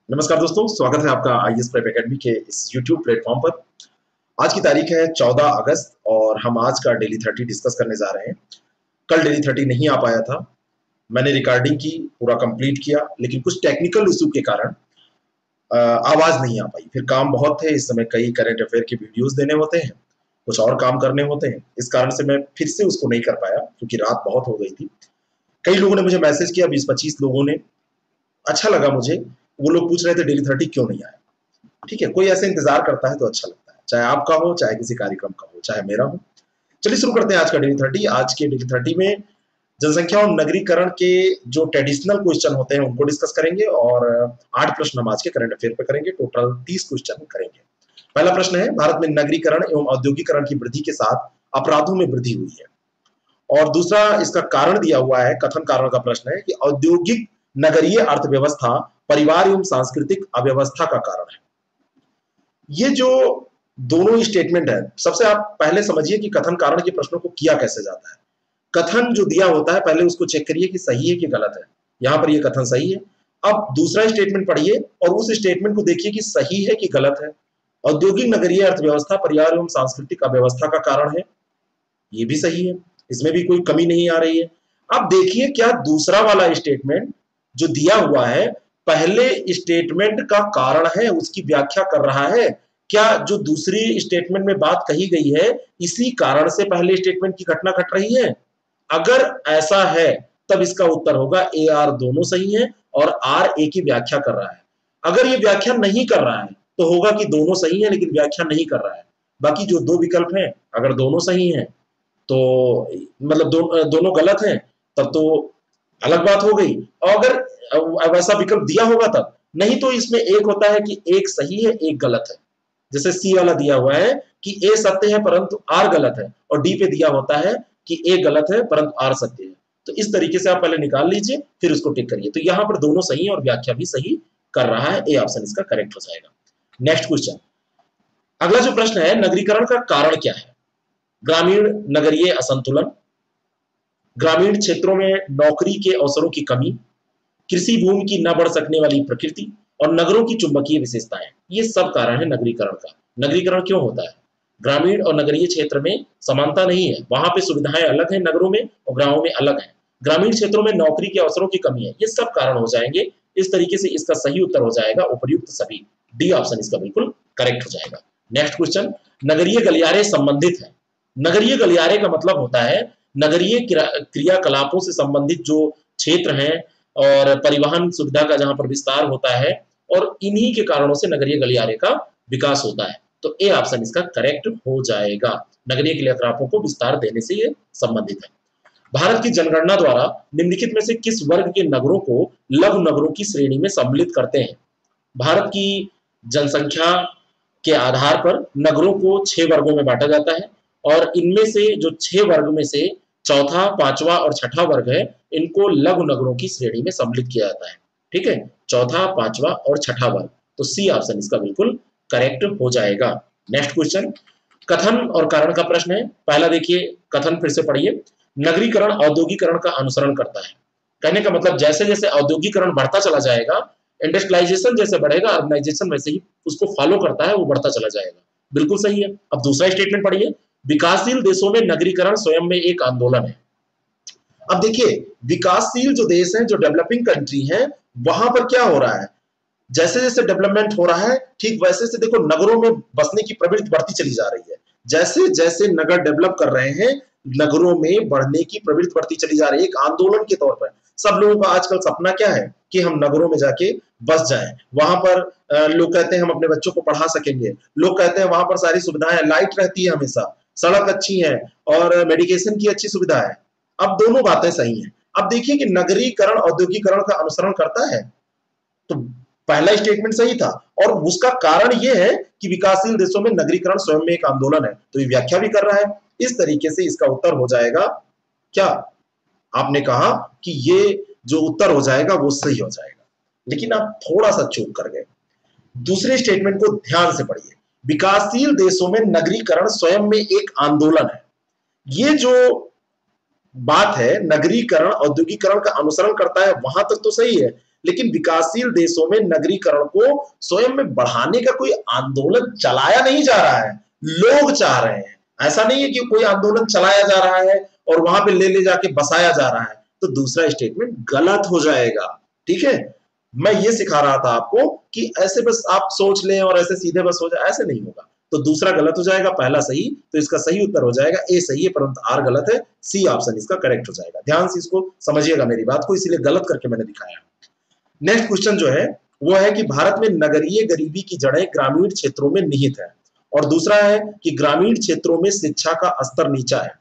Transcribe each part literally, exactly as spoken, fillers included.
नमस्कार दोस्तों, स्वागत है आपका आईएएस प्रेप एकेडमी के इस यूट्यूब प्लेटफॉर्म पर। आज की तारीख है चौदह अगस्त और हम आज का डेली थर्टी डिस्कस करने जा रहे हैं। कल डेली थर्टी नहीं आ पाया था, मैंने रिकॉर्डिंग की, पूरा कंप्लीट किया, लेकिन कुछ टेक्निकल इशू के कारण अ, आवाज नहीं आ पाई। फिर काम बहुत थे, इस समय कई करंट अफेयर के वीडियोस देने होते हैं, कुछ और काम करने होते हैं, इस कारण से मैं फिर से उसको नहीं कर पाया क्योंकि रात बहुत हो गई थी। कई लोगों ने मुझे मैसेज किया, बीस पच्चीस लोगों ने। अच्छा लगा मुझे। वो लोग पूछ रहे थे डेली थर्टी क्यों नहीं आया। ठीक है, कोई ऐसे इंतजार करता है तो अच्छा लगता है, चाहे आपका हो, चाहे किसी कार्यक्रम का हो, चाहे मेरा हो। चलिए शुरू करते हैं आज का डेली थर्टी। आज के डेली थर्टी में जनसंख्या और नगरीकरण के जो ट्रेडिशनल क्वेश्चन होते हैं उनको डिस्कस करेंगे और आठ प्रश्न हम आज के करंट अफेयर पे करेंगे। टोटल तीस क्वेश्चन करेंगे। पहला प्रश्न है, भारत में नगरीकरण एवं औद्योगिकरण की वृद्धि के साथ अपराधों में वृद्धि हुई है। और दूसरा इसका कारण दिया हुआ है, कथन कारण का प्रश्न है कि औद्योगिक नगरीय अर्थव्यवस्था परिवार एवं सांस्कृतिक अव्यवस्था का कारण है। ये जो दोनों स्टेटमेंट है, सबसे आप पहले समझिए कि कथन कारण के प्रश्नों को किया कैसे जाता है। कथन जो दिया होता है पहले उसको चेक करिए कि सही है कि गलत है। यहां पर ये कथन सही है। अब दूसरा स्टेटमेंट पढ़िए और उस स्टेटमेंट को देखिए कि सही है कि गलत है। औद्योगिक नगरीय अर्थव्यवस्था परिवार एवं सांस्कृतिक अव्यवस्था का कारण है, ये भी सही है, इसमें भी कोई कमी नहीं आ रही है। अब देखिए क्या दूसरा वाला स्टेटमेंट जो दिया हुआ है पहले स्टेटमेंट का कारण है, उसकी व्याख्या कर रहा है। क्या जो दूसरी स्टेटमेंट में बात कही गई है इसी कारण से पहले स्टेटमेंट की घटना घट रही है? अगर ऐसा है तब इसका उत्तर होगा ए आर दोनों सही है और आर ए की व्याख्या कर रहा है। अगर ये व्याख्या नहीं कर रहा है तो होगा कि दोनों सही है लेकिन व्याख्या नहीं कर रहा है। बाकी जो दो विकल्प हैं, अगर दोनों सही हैं तो मतलब दो, दोनों गलत हैं तब तो अलग बात हो गई। और अगर वैसा विकल्प दिया होगा तब, नहीं तो इसमें एक होता है कि एक सही है एक गलत है। जैसे सी वाला दिया हुआ है कि ए सत्य है परंतु आर गलत है, और डी पे दिया होता है कि ए गलत है परंतु आर सत्य है। तो इस तरीके से आप पहले निकाल लीजिए फिर उसको टिक करिए। तो यहां पर दोनों सही है और व्याख्या भी सही कर रहा है। ए ऑप्शन इसका करेक्ट हो जाएगा। नेक्स्ट क्वेश्चन, अगला जो प्रश्न है, नगरीकरण का कारण क्या है? ग्रामीण नगरीय असंतुलन, ग्रामीण क्षेत्रों में नौकरी के अवसरों की कमी, कृषि भूमि की न बढ़ सकने वाली प्रकृति और नगरों की चुंबकीय विशेषताएं, ये सब कारण है नगरीकरण का। नगरीकरण क्यों होता है? ग्रामीण और नगरीय क्षेत्र में समानता नहीं है, वहां पे सुविधाएं अलग हैं नगरों में और गांवों में अलग है। ग्रामीण क्षेत्रों में नौकरी के अवसरों की कमी है, ये सब कारण हो जाएंगे। इस तरीके से इसका सही उत्तर हो जाएगा उपर्युक्त सभी। डी ऑप्शन इसका बिल्कुल करेक्ट हो जाएगा। नेक्स्ट क्वेश्चन, नगरीय गलियारे संबंधित है। नगरीय गलियारे का मतलब होता है नगरीय क्रियाकलापों से संबंधित जो क्षेत्र हैं और परिवहन सुविधा का जहां पर विस्तार होता है, और इन्हीं के कारणों से नगरीय गलियारे का विकास होता है। तो ए ऑप्शन इसका करेक्ट हो जाएगा। नगरीय क्रियाकलापों को विस्तार देने से ये संबंधित है। भारत की जनगणना द्वारा निम्नलिखित में से किस वर्ग के नगरों को लघु नगरों की श्रेणी में सम्मिलित करते हैं? भारत की जनसंख्या के आधार पर नगरों को छह वर्गों में बांटा जाता है और इनमें से जो छह वर्ग में से चौथा, पांचवा और छठा वर्ग है, इनको लघु नगरों की श्रेणी में सम्मिलित किया जाता है। ठीक है, चौथा, पांचवा और छठा वर्ग। तो सी ऑप्शन इसका बिल्कुल करेक्ट हो जाएगा। नेक्स्ट क्वेश्चन, कथन और कारण का प्रश्न है। पहला देखिए, कथन फिर से पढ़िए। नगरीकरण औद्योगिकरण का अनुसरण करता है। कहने का मतलब जैसे जैसे औद्योगिकरण बढ़ता चला जाएगा, इंडस्ट्रियलाइजेशन जैसे बढ़ेगा, अर्बनाइजेशन वैसे ही उसको फॉलो करता है, वो बढ़ता चला जाएगा। बिल्कुल सही है। अब दूसरा स्टेटमेंट पढ़िए, विकासशील देशों में नगरीकरण स्वयं में एक आंदोलन है। अब देखिए, विकासशील जो देश हैं, जो डेवलपिंग कंट्री हैं, वहां पर क्या हो रहा है, जैसे जैसे डेवलपमेंट हो रहा है ठीक वैसे से देखो नगरों में बसने की प्रवृत्ति बढ़ती चली जा रही है। जैसे जैसे नगर डेवलप कर रहे हैं, नगरों में बढ़ने की प्रवृत्ति बढ़ती चली जा रही है, एक आंदोलन के तौर पर। सब लोगों का आजकल सपना क्या है कि हम नगरों में जाके बस जाएं। वहां पर लोग कहते हैं हम अपने बच्चों को पढ़ा सकेंगे, लोग कहते हैं वहां पर सारी सुविधाएं, लाइट रहती है हमेशा, सड़क अच्छी है और मेडिकेशन की अच्छी सुविधा है। अब दोनों बातें सही हैं। अब देखिए कि नगरीकरण औद्योगिकरण का अनुसरण करता है, तो पहला स्टेटमेंट सही था और उसका कारण यह है कि विकासशील देशों में नगरीकरण स्वयं में एक आंदोलन है, तो ये व्याख्या भी कर रहा है। इस तरीके से इसका उत्तर हो जाएगा क्या? आपने कहा कि ये जो उत्तर हो जाएगा वो सही हो जाएगा, लेकिन आप थोड़ा सा चूक कर गए। दूसरे स्टेटमेंट को ध्यान से पढ़िए। विकासशील देशों में नगरीकरण स्वयं में एक आंदोलन है। ये जो बात है, नगरीकरण औद्योगिकरण का अनुसरण करता है, वहां तक तो सही है, लेकिन विकासशील देशों में नगरीकरण को स्वयं में बढ़ाने का कोई आंदोलन चलाया नहीं जा रहा है, लोग चाह रहे हैं। ऐसा नहीं है कि कोई आंदोलन चलाया जा रहा है और वहां पे ले ले जाके बसाया जा रहा है, तो दूसरा स्टेटमेंट गलत हो जाएगा। ठीक है, मैं ये सिखा रहा था आपको कि ऐसे बस आप सोच लें और ऐसे सीधे बस हो जाए, ऐसे नहीं होगा। तो दूसरा गलत हो जाएगा, पहला सही, तो इसका सही उत्तर हो जाएगा ए सही है, परंतु आर गलत है, सी ऑप्शन इसका करेक्ट हो जाएगा। ध्यान से इसको समझिएगा मेरी बात को, इसीलिए गलत करके मैंने दिखाया। नेक्स्ट क्वेश्चन जो है वो है कि भारत में नगरीय गरीबी की जड़ें ग्रामीण क्षेत्रों में निहित है, और दूसरा है कि ग्रामीण क्षेत्रों में शिक्षा का स्तर नीचा है।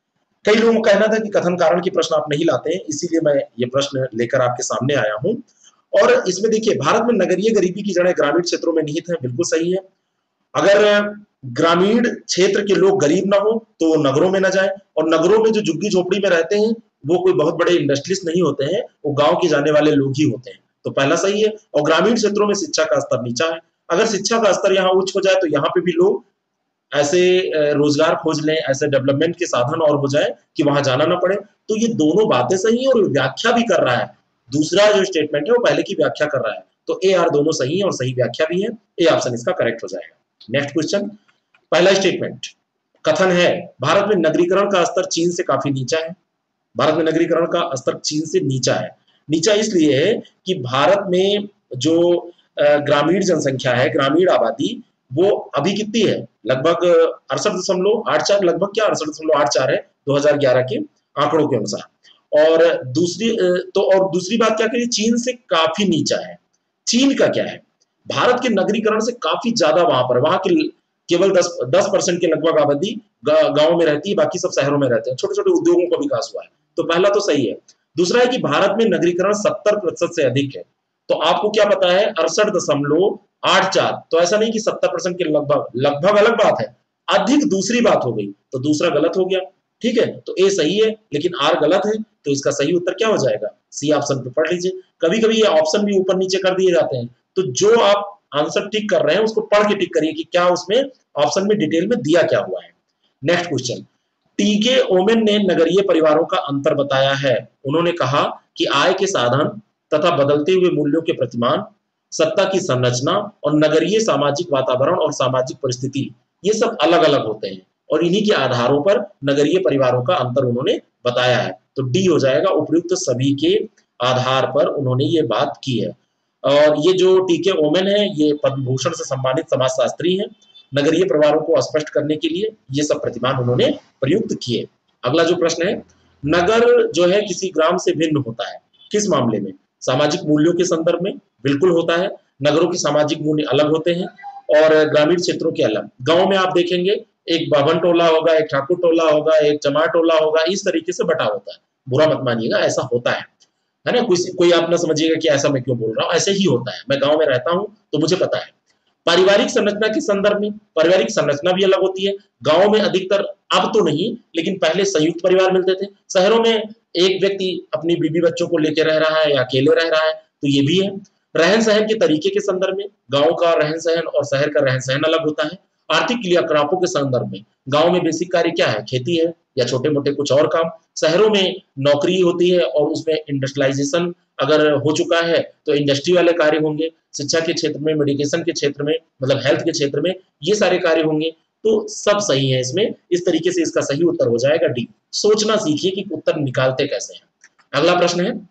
कई लोगों का कहना था कि कथन कारण के प्रश्न आप नहीं लाते हैं, इसीलिए मैं ये प्रश्न लेकर आपके सामने आया हूं। और इसमें देखिए, भारत में नगरीय गरीबी की जड़ें ग्रामीण क्षेत्रों में निहित है, बिल्कुल सही है। अगर ग्रामीण क्षेत्र के लोग गरीब ना हो तो वो नगरों में ना जाए, और नगरों में जो झुग्गी झोपड़ी में रहते हैं वो कोई बहुत बड़े इंडस्ट्रियलिस्ट नहीं होते हैं, वो गांव के जाने वाले लोग ही होते हैं, तो पहला सही है। और ग्रामीण क्षेत्रों में शिक्षा का स्तर नीचा है। अगर शिक्षा का स्तर यहाँ उच्च हो जाए तो यहाँ पे भी लोग ऐसे रोजगार खोज लें, ऐसे डेवलपमेंट के साधन और हो जाए कि वहां जाना ना पड़े। तो ये दोनों बातें सही है और व्याख्या भी कर रहा है। दूसरा जो स्टेटमेंट है वो पहले की व्याख्या कर रहा है, तो ए आर दोनों सही है और सही व्याख्या भी है, ए ऑप्शन इसका करेक्ट हो जाएगा। नेक्स्ट क्वेश्चन, पहला स्टेटमेंट कथन है भारत में नगरीकरण का स्तर चीन से काफी नीचा है। भारत में नगरीकरण का स्तर चीन से नीचा है। नीचा इसलिए है कि भारत में जो ग्रामीण जनसंख्या है, ग्रामीण आबादी, वो अभी कितनी है, लगभग अड़सठ दशमलव आठ चार, लगभग क्या अड़सठ दशमलव आठ चार है दो हज़ार ग्यारह के आंकड़ों के अनुसार। और दूसरी तो और दूसरी बात क्या करिए, चीन से काफी नीचा है। चीन का क्या है, भारत के नगरीकरण से काफी ज्यादा वहां पर, वहां के केवल दस दस परसेंट के लगभग आबादी गांव में रहती है, बाकी सब शहरों में रहते हैं, छोटे छोटे उद्योगों का विकास हुआ है, तो पहला तो सही है। दूसरा है कि भारत में नगरीकरण सत्तर प्रतिशत से अधिक है, तो आपको क्या पता है अड़सठ दशमलव आठ चार, तो ऐसा नहीं कि सत्तर परसेंट के लगभग, लगभग अलग बात है, अधिक दूसरी बात हो गई, तो दूसरा गलत हो गया। ठीक है, तो ए सही है लेकिन आर गलत है, तो इसका सही उत्तर क्या हो जाएगा, सी ऑप्शन पे पढ़ लीजिए। कभी कभी ये ऑप्शन भी ऊपर नीचे कर दिए जाते हैं, तो जो आप आंसर टिक कर रहे हैं उसको पढ़ के टिक करिए कि क्या उसमें ऑप्शन में डिटेल में दिया क्या हुआ है। नेक्स्ट क्वेश्चन, टीके ओमेन ने नगरीय परिवारों का अंतर बताया है। उन्होंने कहा कि आय के साधन तथा बदलते हुए मूल्यों के प्रतिमान, सत्ता की संरचना और नगरीय सामाजिक वातावरण और सामाजिक परिस्थिति, ये सब अलग अलग होते हैं और इन्हीं के आधारों पर नगरीय परिवारों का अंतर उन्होंने बताया है, तो डी हो जाएगा, उपयुक्त सभी के आधार पर उन्होंने ये बात की है। और ये जो टीके ओमेन है ये पद्म भूषण से सम्मानित समाजशास्त्री हैं। नगरीय परिवारों को स्पष्ट करने के लिए ये सब प्रतिमान उन्होंने प्रयुक्त किए। अगला जो प्रश्न है, नगर जो है किसी ग्राम से भिन्न होता है, किस मामले में, सामाजिक मूल्यों के संदर्भ में, बिल्कुल होता है। नगरों के सामाजिक मूल्य अलग होते हैं और ग्रामीण क्षेत्रों के अलग। गांव में आप देखेंगे एक बाभन टोला होगा, एक ठाकुर टोला होगा, एक चमार टोला होगा, इस तरीके से बटा होता है। बुरा मत मानिएगा, ऐसा होता है, है ना। कोई कोई आप ना समझिएगा कि ऐसा मैं क्यों बोल रहा हूँ, ऐसे ही होता है। मैं गांव में रहता हूँ तो मुझे पता है। पारिवारिक संरचना के संदर्भ में, पारिवारिक संरचना भी अलग होती है। गांव में अधिकतर, अब तो नहीं लेकिन पहले संयुक्त परिवार मिलते थे। शहरों में एक व्यक्ति अपनी बीबी बच्चों को लेकर रह रहा है या अकेले रह रहा है, तो ये भी है। रहन सहन के तरीके के संदर्भ में गांव का रहन सहन और शहर का रहन सहन अलग होता है। आर्थिक क्रियाकलापों के संदर्भ में गांव में बेसिक कार्य क्या है, खेती है या छोटे मोटे कुछ और काम। शहरों में नौकरी होती है और उसमें इंडस्ट्रियलाइजेशन अगर हो चुका है तो इंडस्ट्री वाले कार्य होंगे। शिक्षा के क्षेत्र में, मेडिकेशन के क्षेत्र में, मतलब हेल्थ के क्षेत्र में ये सारे कार्य होंगे। तो सब सही है इसमें, इस तरीके से इसका सही उत्तर हो जाएगा डी। सोचना सीखिए कि उत्तर निकालते कैसे हैं। अगला प्रश्न है,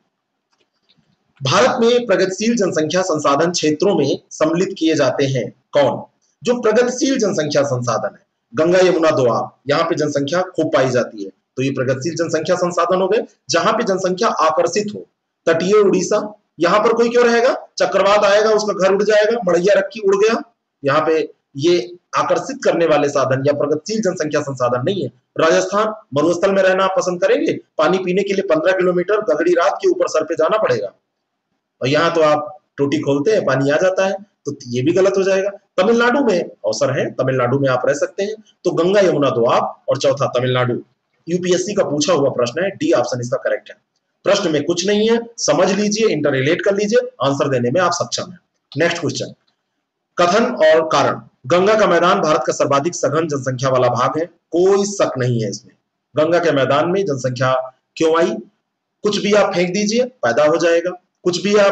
भारत में प्रगतिशील जनसंख्या संसाधन क्षेत्रों में सम्मिलित किए जाते हैं कौन। जो प्रगतिशील जनसंख्या संसाधन है, गंगा यमुना दोआब, यहाँ पे जनसंख्या खूब पाई जाती है, तो ये प्रगतिशील जनसंख्या संसाधन हो गए। जहां पे जनसंख्या आकर्षित हो, तटीय उड़ीसा, यहाँ पर कोई क्यों रहेगा, चक्रवात आएगा उसका घर उड़ जाएगा, मड़ैया रखी उड़ गया, यहाँ पे ये आकर्षित करने वाले साधन या प्रगतिशील जनसंख्या संसाधन नहीं है। राजस्थान, मरुस्थल में रहना आप पसंद करेंगे, पानी पीने के लिए पंद्रह किलोमीटर गगड़ी रात के ऊपर सर पे जाना पड़ेगा, और यहाँ तो आप टोटी खोलते हैं पानी आ जाता है, तो ये भी गलत हो जाएगा। तमिलनाडु में अवसर है, तमिलनाडु में आप रह सकते हैं, तो गंगा यमुना दोआब और चौथा तमिलनाडु। यूपीएससी का पूछा हुआ प्रश्न है, डी ऑप्शन इसका करेक्ट है। प्रश्न में कुछ नहीं है, समझ लीजिए, इंटर रिलेट कर लीजिए, आंसर देने में आप सक्षम हैं। नेक्स्ट क्वेश्चन, कथन और कारण, गंगा का मैदान भारत का सर्वाधिक सघन जनसंख्या वाला भाग है, कोई शक नहीं है इसमें। गंगा के मैदान में जनसंख्या क्यों आई, कुछ भी आप फेंक दीजिए पैदा हो जाएगा, कुछ भी आप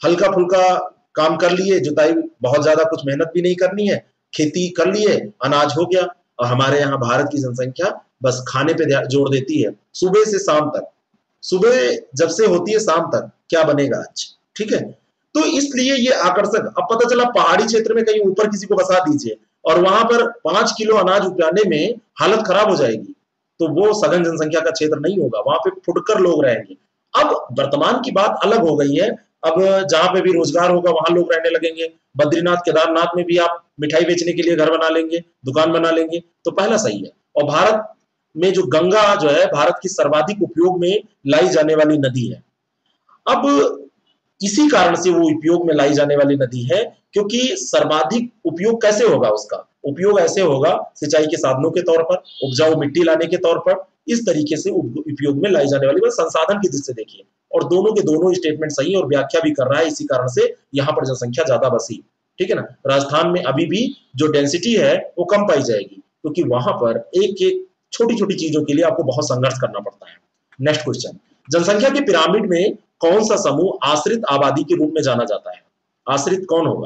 हल्का फुल्का काम कर लिए, जुताई बहुत ज्यादा कुछ मेहनत भी नहीं करनी है, खेती कर लिए, अनाज हो गया। और हमारे यहाँ भारत की जनसंख्या बस खाने पे जोर देती है, सुबह से शाम तक, सुबह जब से होती है शाम तक क्या बनेगा आज, ठीक है। तो इसलिए ये आकर्षक, अब पता चला पहाड़ी क्षेत्र में कहीं ऊपर किसी को बसा दीजिए और वहां पर पांच किलो अनाज उगाने में हालत खराब हो जाएगी, तो वो सघन जनसंख्या का क्षेत्र नहीं होगा, वहां पे फुटकर लोग रहेंगे। अब वर्तमान की बात अलग हो गई है, अब जहां पे भी रोजगार होगा वहां लोग रहने लगेंगे। बद्रीनाथ केदारनाथ में भी आप मिठाई बेचने के लिए घर बना लेंगे, दुकान बना लेंगे, तो पहला सही है। और भारत में जो गंगा जो है भारत की सर्वाधिक उपयोग में लाई जाने वाली नदी है। अब इसी कारण से वो उपयोग में लाई जाने वाली नदी है, क्योंकि सर्वाधिक उपयोग कैसे होगा, उसका उपयोग ऐसे होगा सिंचाई के साधनों के तौर पर, उपजाऊ मिट्टी लाने के तौर पर, इस तरीके से उपयोग में लाई जाने वाली, बस संसाधन की दृष्टि से देखिए। और दोनों के दोनों स्टेटमेंट सही और व्याख्या भी कर रहा है, इसी कारण से यहाँ पर जनसंख्या ज्यादा बसी, ठीक है ना। राजस्थान में अभी भी जो डेंसिटी है वो कम पाई जाएगी, क्योंकि वहां पर एक एक छोटी छोटी चीजों के लिए आपको बहुत संघर्ष करना पड़ता है। नेक्स्ट क्वेश्चन, जनसंख्या के पिरामिड में कौन सा समूह आश्रित आबादी के रूप में जाना जाता है? आश्रित कौन होगा?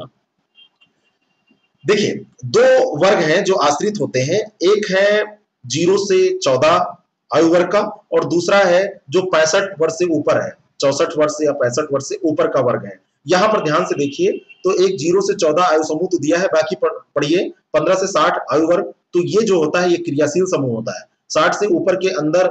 देखिए, दो वर्ग हैं जो आश्रित होते हैं, एक है जीरो से चौदह आयु वर्ग का, और दूसरा है जो पैंसठ वर्ष से ऊपर है, चौसठ वर्ष या पैंसठ वर्ष से ऊपर का वर्ग है। यहां पर ध्यान से देखिए, तो एक जीरो से चौदह आयु समूह तो दिया है, बाकी पढ़िए पंद्रह से साठ आयु वर्ग, तो ये जो होता है ये क्रियाशील समूह होता है। साठ से ऊपर के अंदर,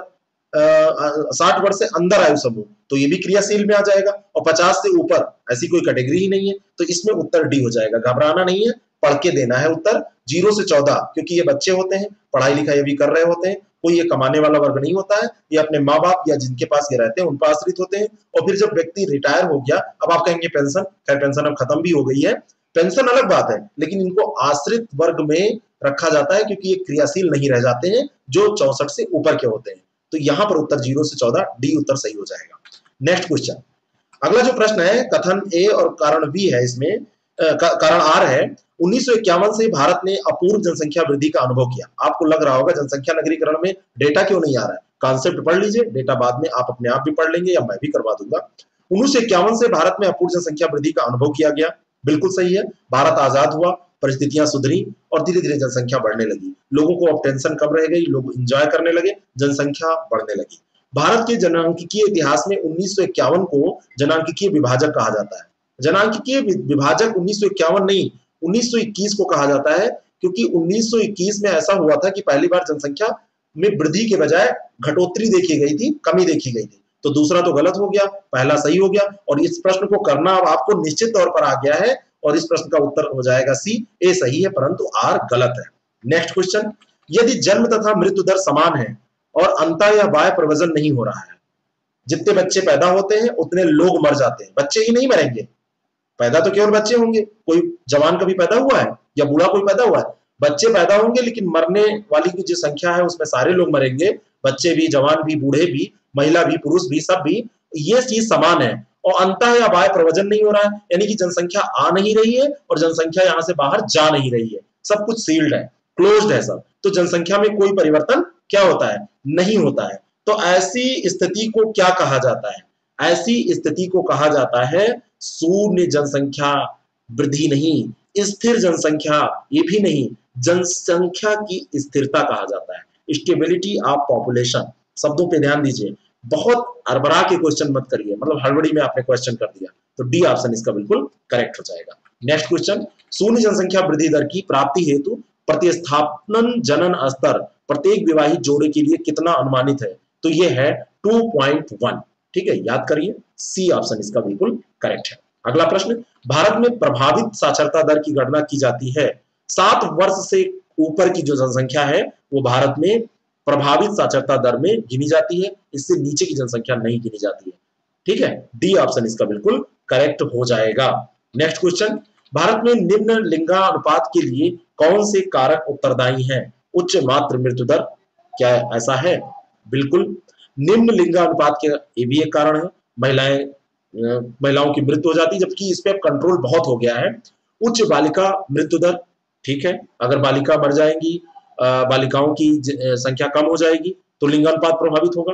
साठ वर्ष से अंदर आयु समूह, तो ये भी क्रियाशील में आ जाएगा। और पचास से ऊपर ऐसी कोई कैटेगरी ही नहीं है, तो इसमें उत्तर डी हो जाएगा। घबराना नहीं है, पढ़ के देना है उत्तर। जीरो से चौदह, क्योंकि ये बच्चे होते हैं, पढ़ाई लिखाई भी कर रहे होते हैं, कोई ये कमाने वाला वर्ग नहीं होता है, ये अपने माँ बाप या जिनके पास ये रहते हैं उन पर आश्रित होते हैं। और फिर जब व्यक्ति रिटायर हो गया, अब आप कहेंगे पेंशन, खैर पेंशन अब खत्म भी हो गई है, पेंशन अलग बात है, लेकिन इनको आश्रित वर्ग में रखा जाता है, क्योंकि ये क्रियाशील नहीं रह जाते हैं जो चौसठ से ऊपर के होते हैं। तो यहां पर उत्तर जीरो से चौदह, डी उत्तर सही हो जाएगा। नेक्स्ट क्वेश्चन, अगला जो प्रश्न है कथन ए और कारण बी है, इसमें कारण आर है, उन्नीस सौ इक्यावन से भारत ने अपूर्व जनसंख्या वृद्धि का अनुभव किया। आपको लग रहा होगा जनसंख्या नगरीकरण में डेटा क्यों नहीं आ रहा है, कॉन्सेप्ट पढ़ लीजिए, डेटा बाद में आप अपने आप भी पढ़ लेंगे या मैं भी करवा दूंगा। उन्नीस सौ इक्यावन से भारत में अपूर्व जनसंख्या वृद्धि का अनुभव किया गया, बिल्कुल सही है। भारत आजाद हुआ, परिस्थितियां सुधरी और धीरे धीरे जनसंख्या बढ़ने लगी, लोगों को अब टेंशन कम रह गई, लोग एंजॉय करने लगे, जनसंख्या बढ़ने लगी। भारत के जनांकीय इतिहास में उन्नीस सौ इक्यावन को जनांकीय विभाजक कहा जाता है। जनांकीय विभाजक उन्नीस सौ इक्यावन नहीं, उन्नीस सौ इक्कीस को कहा जाता है, क्योंकि उन्नीस सौ इक्कीस में ऐसा हुआ था कि पहली बार जनसंख्या में वृद्धि के बजाय घटोत्तरी देखी गई थी, कमी देखी गई थी। तो दूसरा तो गलत हो गया, पहला सही हो गया, और इस प्रश्न को करना अब आपको निश्चित तौर पर आ गया है, और इस प्रश्न का उत्तर हो जाएगा सी, ए सही है परंतु आर गलत है। नेक्स्ट क्वेश्चन, यदि जन्म तथा मृत्यु दर समान है और अंतः या बाह्य प्रवजन नहीं हो रहा है, जितने बच्चे पैदा होते हैं उतने लोग मर जाते हैं, बच्चे ही नहीं मरेंगे, पैदा तो केवल बच्चे होंगे, कोई जवान कभी पैदा हुआ है या बूढ़ा कोई पैदा हुआ है? बच्चे पैदा होंगे, लेकिन मरने वाली की जो संख्या है उसमें सारे लोग मरेंगे, बच्चे भी, जवान भी, बूढ़े भी, महिला भी, पुरुष भी, सब भी, ये चीज समान है। और अंतः या बाह्य प्रवजन नहीं हो रहा है, यानी कि जनसंख्या आ नहीं रही है और जनसंख्या यहां से बाहर जा नहीं रही है, सब कुछ सील्ड है, क्लोज्ड है सब, तो जनसंख्या में कोई परिवर्तन क्या होता है, नहीं होता है। तो ऐसी स्थिति को क्या कहा जाता है? ऐसी स्थिति को कहा जाता है शून्य जनसंख्या वृद्धि नहीं, स्थिर जनसंख्या ये भी नहीं, जनसंख्या की स्थिरता कहा जाता है, स्टेबिलिटी ऑफ पॉपुलेशन। शब्दों पे ध्यान दीजिए, बहुत अरबरा के क्वेश्चन मत करिए, मतलब हड़बड़ी में आपने क्वेश्चन कर दिया, तो डी ऑप्शन इसका बिल्कुल करेक्ट हो जाएगा। नेक्स्ट क्वेश्चन, शून्य जनसंख्या वृद्धि दर की प्राप्ति हेतु प्रतिस्थापन जनन स्तर प्रत्येक विवाहित जोड़े के लिए कितना अनुमानित है? तो ये है टू पॉइंट वन, ठीक है, याद करिए, सी ऑप्शन इसका बिल्कुल करेक्ट है। अगला प्रश्न, भारत में प्रभावित साक्षरता दर की गणना की जाती है, सात वर्ष से ऊपर की जो जनसंख्या है वो भारत में प्रभावित साक्षरता दर में गिनी जाती है, इससे नीचे की जनसंख्या नहीं गिनी जाती है, ठीक है, डी ऑप्शन इसका बिल्कुल करेक्ट हो जाएगा। नेक्स्ट क्वेश्चन, भारत में निम्न लिंगानुपात के लिए कौन से कारक उत्तरदायी हैं? उच्च मातृ मृत्यु दर, क्या ऐसा है? बिल्कुल, निम्न लिंगानुपात के ये भी एक कारण है, महिलाएं महिलाओं की मृत्यु हो जाती है, जबकि इस पे कंट्रोल बहुत हो गया है। उच्च बालिका मृत्यु दर, ठीक है, अगर बालिका मर जाएंगी, बालिकाओं की संख्या कम हो जाएगी तो लिंगानुपात प्रभावित होगा।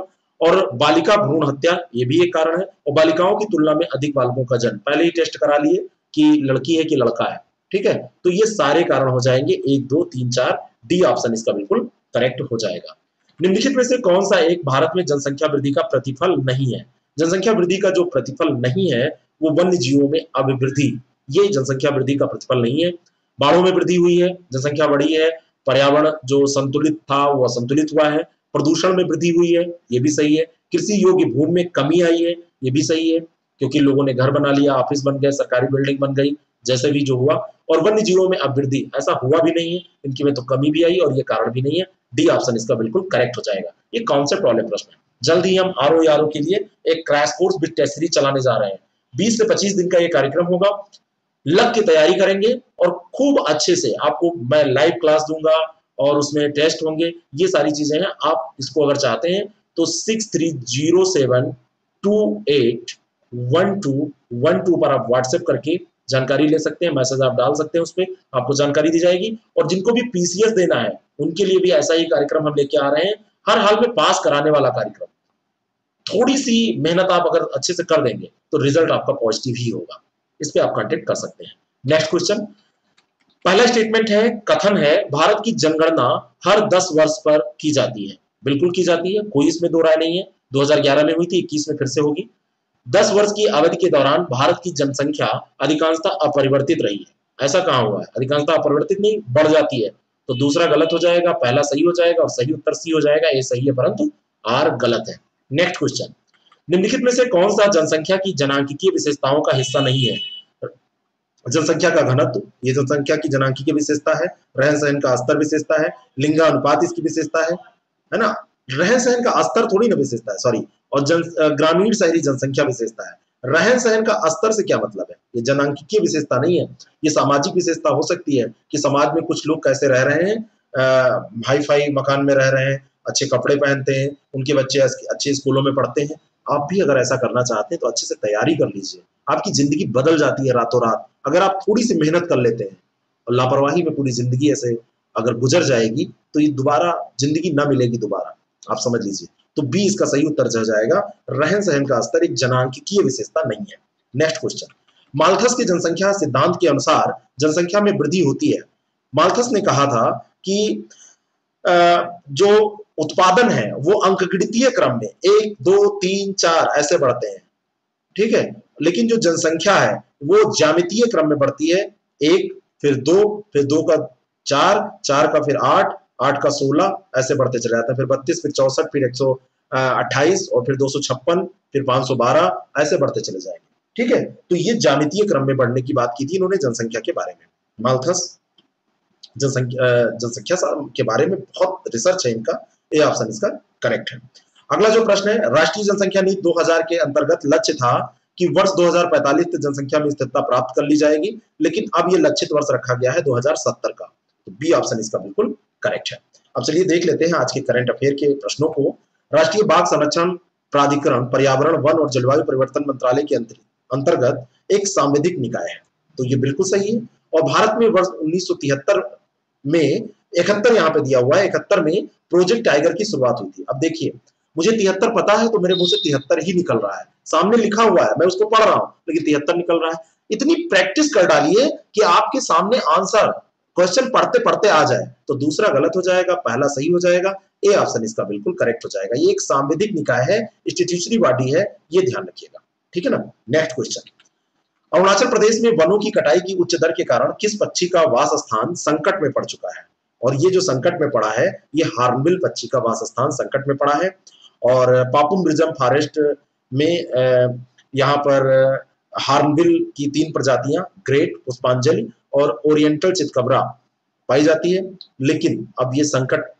और बालिका भ्रूण हत्या ये भी एक कारण है, और बालिकाओं की तुलना में अधिक बालकों का जन्म, पहले ही टेस्ट करा लिए कि लड़की है कि लड़का है, ठीक है। तो ये सारे कारण हो जाएंगे एक दो तीन चार, डी ऑप्शन इसका बिल्कुल करेक्ट हो जाएगा। निम्नलिखित में से कौन सा एक भारत में जनसंख्या वृद्धि का प्रतिफल नहीं है? जनसंख्या वृद्धि का जो प्रतिफल नहीं है वो वन्य जीवों में अभिवृद्धि, ये जनसंख्या वृद्धि का प्रतिफल नहीं है। बाढ़ों में वृद्धि हुई है, जनसंख्या बढ़ी है, पर्यावरण जो संतुलित था वो असंतुलित हुआ है, प्रदूषण में वृद्धि हुई है, ये भी सही है, कृषि योग्य भूमि में कमी आई है, ये भी सही है, क्योंकि लोगों ने घर बना लिया, ऑफिस बन गए, सरकारी बिल्डिंग बन गई, जैसे भी जो हुआ। और वन्य जीवों में अभिवृद्धि ऐसा हुआ भी नहीं है, इनकी में तो कमी भी आई और ये कारण भी नहीं है, डी ऑप्शन इसका बिल्कुल करेक्ट हो जाएगा। ये कॉन्सेप्ट वाले प्रश्न है। जल्द ही हम आर ओ आर ओ के लिए एक crash course with test series चलाने जा रहे हैं। बीस से पच्चीस दिन का ये कार्यक्रम होगा, लग के तैयारी करेंगे और खूब अच्छे से आपको मैं लाइव क्लास दूंगा और उसमें टेस्ट होंगे, ये सारी चीजें हैं। आप इसको अगर चाहते हैं तो six three zero seven two eight one two one two पर आप व्हाट्सएप करके जानकारी ले सकते हैं, मैसेज आप डाल सकते हैं, उस पर आपको जानकारी दी जाएगी। और जिनको भी पी सी एस देना है उनके लिए भी ऐसा ही कार्यक्रम हम लेके आ रहे हैं, हर हाल में पास कराने वाला कार्यक्रम। थोड़ी सी मेहनत आप अगर अच्छे से कर देंगे तो रिजल्ट आपका पॉजिटिव ही होगा। इस पे आप कांटेक्ट कर सकते हैं। नेक्स्ट क्वेश्चन, पहला स्टेटमेंट है, कथन है, भारत की जनगणना हर दस वर्ष पर की जाती है। बिल्कुल की जाती है, कोई इसमें दो राय नहीं है। दो हज़ार ग्यारह में हुई थी, इक्कीस में फिर से होगी। दस वर्ष की अवधि के दौरान भारत की जनसंख्या अधिकांशतः अपरिवर्तित रही है। ऐसा कहाँ हुआ है? अधिकांशतः अपरिवर्तित नहीं, बढ़ जाती है। तो दूसरा गलत हो जाएगा, पहला सही हो जाएगा और सही उत्तर सी हो जाएगा। ए सही है परंतु आर गलत है। नेक्स्ट क्वेश्चन, निम्नलिखित में से कौन सा जनसंख्या की जनांकीय विशेषताओं का हिस्सा नहीं है? जनसंख्या का घनत्व, ये जनसंख्या की जनांकीय विशेषता है। रहन सहन का स्तर विशेषता है। लिंगानुपात इसकी विशेषता है, है ना। रहन सहन का स्तर थोड़ी ना विशेषता है, सॉरी। और जन ग्रामीण शहरी जनसंख्या विशेषता है। रहन सहन का स्तर से क्या मतलब है? ये जनांकीय विशेषता नहीं है, ये सामाजिक विशेषता हो सकती है कि समाज में कुछ लोग कैसे रह रहे हैं, हाई फाई मकान में रह रहे हैं, अच्छे कपड़े पहनते हैं, उनके बच्चे अच्छे स्कूलों में पढ़ते हैं। आप भी अगर ऐसा करना चाहते हैं तो अच्छे से तैयारी कर लीजिए, आपकी जिंदगी बदल जाती है रातों रात अगर आप थोड़ी सी मेहनत कर लेते हैं। और लापरवाही में पूरी जिंदगी ऐसे अगर गुजर जाएगी तो ये दोबारा जिंदगी ना मिलेगी दोबारा, आप समझ लीजिए। तो बी इसका सही उत्तर हो जाएगा। रहन सहन का स्तर एक जनांकीय विशेषता नहीं है। नेक्स्ट क्वेश्चन, माल्थस के जनसंख्या सिद्धांत के अनुसार जनसंख्या में वृद्धि होती है। माल्थस ने कहा था कि जो उत्पादन है वो अंकगणितीय क्रम में एक दो तीन चार ऐसे बढ़ते हैं, ठीक है, लेकिन जो जनसंख्या है वो ज्यामितीय क्रम में बढ़ती है। एक, फिर दो, फिर दो का चार, चार का फिर आठ, आठ का सोलह, ऐसे बढ़ते चले जाते हैं। फिर बत्तीस, फिर चौसठ, फिर एक सौ अट्ठाईस और फिर दो सौ छप्पन, फिर पांच सौ बारह, ऐसे बढ़ते चले जाएंगे, ठीक है। तो ये ज्यामितीय क्रम में बढ़ने की बात की थी इन्होंने जनसंख्या के बारे में। माल्थस जनसंख्या जनसंख्या के बारे में बहुत रिसर्च है इनका, ये ऑप्शन इसका करेक्ट है। अगला जो प्रश्न है, राष्ट्रीय जनसंख्या नीति दो हज़ार के अंतर्गत लक्ष्य था कि वर्ष दो हज़ार पैंतालीस तक जनसंख्या में स्थिरता प्राप्त कर ली जाएगी, लेकिन अब ये लक्षित वर्ष रखा गया है दो हज़ार सत्तर का। तो बी ऑप्शन इसका बिल्कुल करेक्ट है। अब चलिए देख लेते हैं आज के करंट अफेयर के प्रश्नों को। राष्ट्रीय बाघ संरक्षण प्राधिकरण पर्यावरण वन और जलवायु परिवर्तन मंत्रालय के अंतर्गत एक सांविधिक निकाय है, तो ये बिल्कुल सही है। और भारत में वर्ष उन्नीस सौ तिहत्तर में इकहत्तर यहाँ पे दिया हुआ है, इकहत्तर में प्रोजेक्ट टाइगर की शुरुआत हुई थी। अब देखिए, मुझे तिहत्तर पता है तो मेरे मुंह से तिहत्तर ही निकल रहा है, सामने लिखा हुआ है मैं उसको पढ़ रहा हूं लेकिन तिहत्तर निकल रहा है। इतनी प्रैक्टिस कर डालिए कि आपके सामने आंसर क्वेश्चन पढ़ते पढ़ते आ जाए। तो दूसरा गलत हो जाएगा, पहला सही हो जाएगा। ए ऑप्शन इसका बिल्कुल करेक्ट हो जाएगा। ये एक सांविधिक निकाय है, इंस्टीट्यूशनरी बॉडी है, ये ध्यान रखिएगा, ठीक है ना। नेक्स्ट क्वेश्चन, अरुणाचल प्रदेश में वनों की कटाई की उच्च दर के कारण किस पक्षी का वास स्थान संकट में पड़ चुका है? और ये जो संकट में पड़ा है ये हार्नबिल पक्षी का वास स्थान संकट में पड़ा है। और पापुम ब्रिजम फॉरेस्ट में यहाँ पर हार्नबिल की तीन प्रजातियां, ग्रेट, पुष्पांजलि और ओरिएंटल चितकबरा पाई जाती है, लेकिन अब ये संकट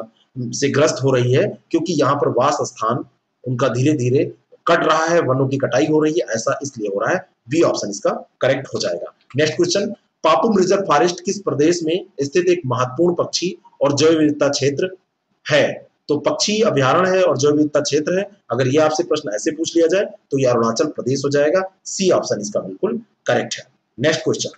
से ग्रस्त हो रही है क्योंकि यहाँ पर वास स्थान उनका धीरे धीरे कट रहा है, वनों की कटाई हो रही है, ऐसा इसलिए हो रहा है। बी ऑप्शन इसका करेक्ट हो जाएगा। Next question, Papum reserve forest किस प्रदेश में स्थित एक महत्वपूर्ण पक्षी और जैव विविधता क्षेत्र है? तो पक्षी अभ्यारण्य है और जैव विविधता क्षेत्र है। अगर ये आपसे प्रश्न ऐसे पूछ लिया जाए तो ये अरुणाचल प्रदेश हो जाएगा। सी ऑप्शन इसका बिल्कुल करेक्ट है। Next question,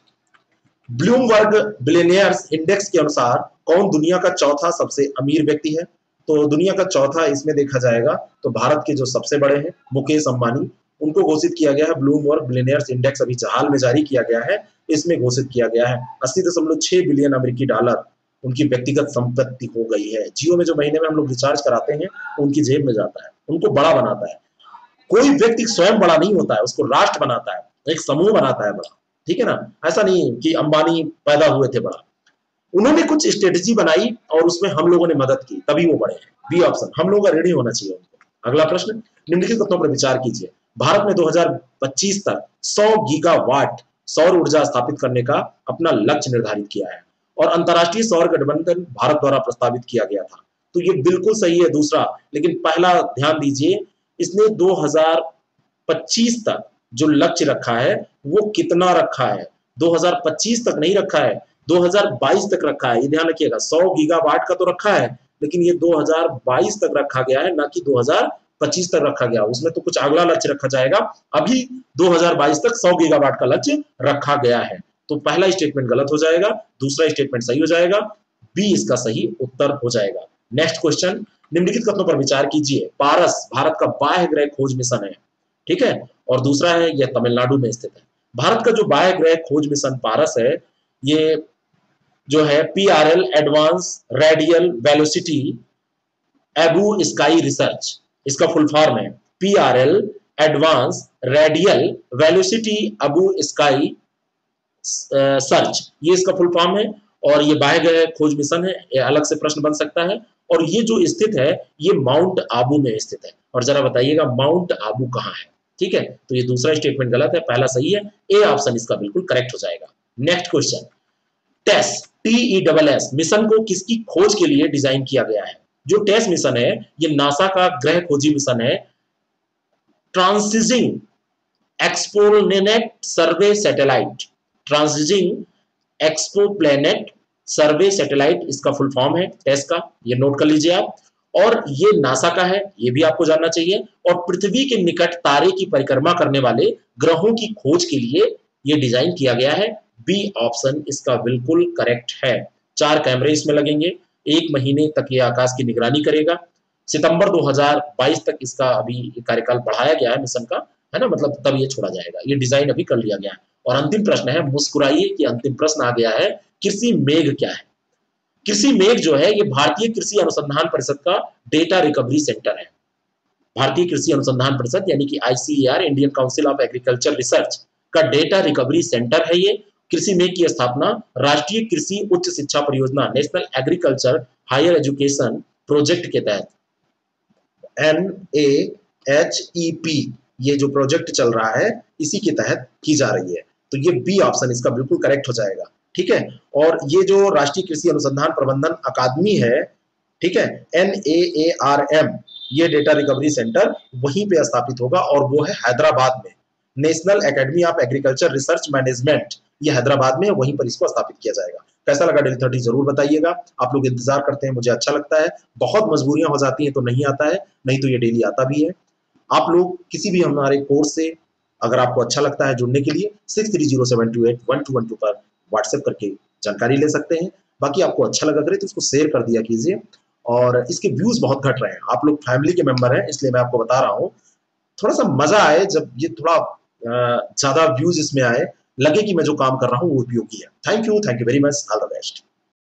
Bloomberg billionaires index के अनुसार कौन दुनिया का चौथा सबसे अमीर व्यक्ति है? तो दुनिया का चौथा इसमें देखा जाएगा तो भारत के जो सबसे बड़े हैं मुकेश अंबानी, उनको घोषित किया गया है। ब्लूमबर्ग बिलियनियर्स इंडेक्स अभी हाल में जारी किया गया है, इसमें घोषित किया गया है अस्सी दशमलव छह बिलियन अमेरिकी डॉलर उनकी व्यक्तिगत संपत्ति हो गई है। जियो में जो महीने में हम लोग रिचार्ज कराते हैं उनकी जेब में जाता है, उनको बड़ा बनाता है। कोई व्यक्ति स्वयं बड़ा नहीं होता है, उसको राष्ट्र बनाता है, एक समूह बनाता है बड़ा, ठीक है ना। ऐसा नहीं कि अंबानी पैदा हुए थे बड़ा, उन्होंने कुछ स्ट्रेटेजी बनाई और उसमें हम लोगों ने मदद की, तभी वो बड़े हैं। बी ऑप्शन, हम लोगों का ऋणी होना चाहिए उनको। अगला प्रश्न, निम्नलिखित तथ्यों पर विचार कीजिए। भारत में दो हज़ार पच्चीस तक सौ गीगावाट सौर ऊर्जा स्थापित करने का अपना लक्ष्य निर्धारित किया है और अंतरराष्ट्रीय सौर गठबंधन भारत द्वारा प्रस्तावित किया गया था। तो ये बिल्कुल सही है दूसरा, लेकिन पहला ध्यान दीजिए, इसने दो हज़ार पच्चीस तक जो लक्ष्य रखा है वो कितना रखा है, दो हज़ार पच्चीस तक नहीं रखा है, दो हज़ार बाईस तक रखा है। ये ध्यान रखिएगा, सौ गीगावाट का तो रखा है लेकिन ये दो हज़ार बाईस तक रखा गया है, ना कि दो हज़ार पच्चीस तक रखा गया। उसमें तो कुछ अगला लक्ष्य रखा जाएगा, अभी दो हज़ार बाईस तक सौ गीगावाट का लक्ष्य रखा गया है। तो पहला स्टेटमेंट गलत हो जाएगा, दूसरा स्टेटमेंट सही हो जाएगा, बी इसका सही उत्तर हो जाएगा। नेक्स्ट क्वेश्चन, निम्नलिखित कथनों पर विचार कीजिए। पारस भारत का बाह्य ग्रह खोज मिशन है, ठीक है, और दूसरा है यह तमिलनाडु में स्थित है। भारत का जो बाह्य ग्रह खोज मिशन पारस है, ये जो है P R L advance radial velocity Abu sky research, इसका फुल फॉर्म है P R L advance radial velocity Abu sky search, ये इसका फुल फॉर्म है। और ये बाह्य ग्रह खोज मिशन है, ये अलग से प्रश्न बन सकता है। और ये जो स्थित है ये माउंट आबू में स्थित है, और जरा बताइएगा माउंट आबू कहाँ है, ठीक है। तो ये दूसरा स्टेटमेंट गलत है, पहला सही है, ए ऑप्शन इसका बिल्कुल करेक्ट हो जाएगा। Next question, TESS T E double S mission को किसकी खोज के लिए डिजाइन किया गया है। जो टेस मिशन है ये नासा का ग्रह खोजी मिशन है, transiting exoplanet survey satellite, transiting exoplanet survey satellite इसका फुल फॉर्म है टेस का, ये नोट कर लीजिए आप। और ये नासा का है, ये भी आपको जानना चाहिए। और पृथ्वी के निकट तारे की परिक्रमा करने वाले ग्रहों की खोज के लिए ये डिजाइन किया गया है, बी ऑप्शन इसका बिल्कुल करेक्ट है। चार कैमरे इसमें लगेंगे, एक महीने तक ये आकाश की निगरानी करेगा। सितंबर दो हज़ार बाईस तक इसका अभी कार्यकाल बढ़ाया गया है मिशन का, है ना, मतलब तब ये छोड़ा जाएगा, ये डिजाइन अभी कर लिया गया है। और अंतिम प्रश्न है, मुस्कुराइए कि अंतिम प्रश्न आ गया है, कृषि मेघ क्या है। कृषि मेघ जो है ये भारतीय कृषि अनुसंधान परिषद का डेटा रिकवरी सेंटर है। भारतीय कृषि अनुसंधान परिषद यानी कि I C A R, Indian council of agriculture research का डेटा रिकवरी सेंटर है ये। कृषि मेघ की स्थापना राष्ट्रीय कृषि उच्च शिक्षा परियोजना, national agriculture higher education project के तहत, N A H E P, ये जो प्रोजेक्ट चल रहा है इसी के तहत की जा रही है। तो ये बी ऑप्शन इसका बिल्कुल करेक्ट हो जाएगा, ठीक है। और ये जो राष्ट्रीय कृषि अनुसंधान प्रबंधन अकादमी है, ठीक है, N A A R M, ये डेटा रिकवरी सेंटर वहीं पे स्थापित होगा और वो है हैदराबाद में। National academy of agriculture research management, ये हैदराबाद में है, वहीं पर इसको स्थापित किया जाएगा। कैसा लगा डेली थर्टी जरूर बताइएगा, आप लोग इंतजार करते हैं, मुझे अच्छा लगता है। बहुत मजबूरियां हो जाती हैं तो नहीं आता है, नहीं तो ये डेली आता भी है। आप लोग किसी भी हमारे कोर्स से अगर आपको अच्छा लगता है जुड़ने के लिए six three zero seven two eight one two one two पर व्हाट्सएप करके जानकारी ले सकते हैं। बाकी आपको अच्छा लगा करे तो इसको शेयर कर दिया कीजिए। और इसके व्यूज बहुत घट रहे हैं, आप लोग फैमिली के मेंबर हैं इसलिए मैं आपको बता रहा हूँ, थोड़ा सा मजा आए जब ये थोड़ा ज्यादा व्यूज इसमें आए, लगे कि मैं जो काम कर रहा हूँ वो उपयोगी है। Thank you, thank you very much, all the best.